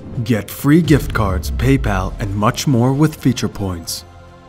Get free gift cards, PayPal, and much more with Feature Points.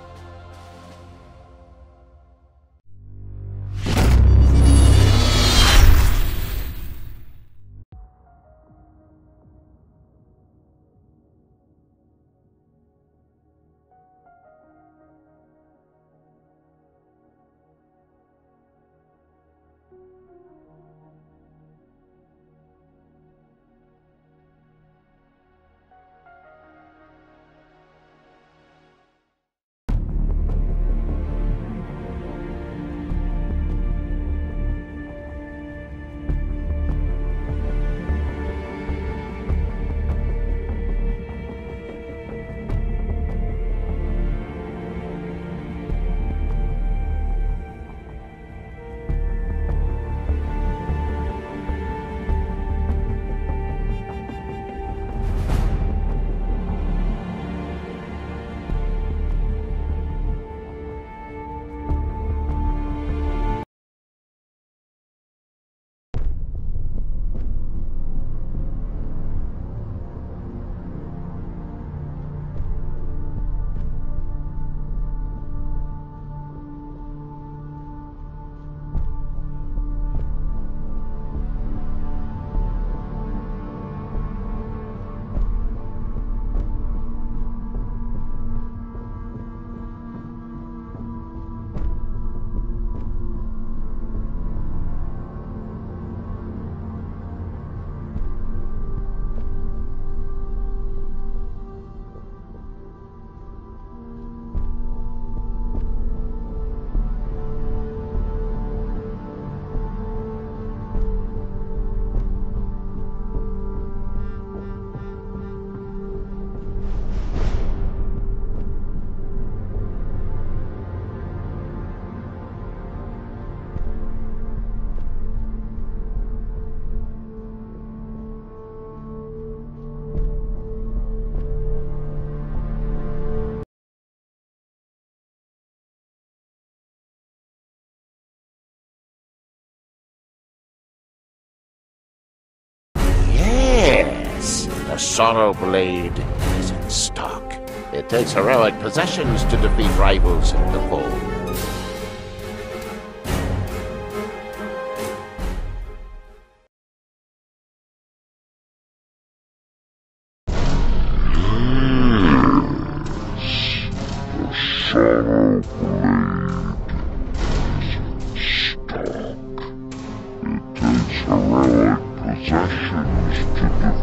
The Sorrow Blade is in stock. It takes heroic possessions to defeat rivals in the fold. The Sorrow Blade is in stock. It takes heroic possessions to defeat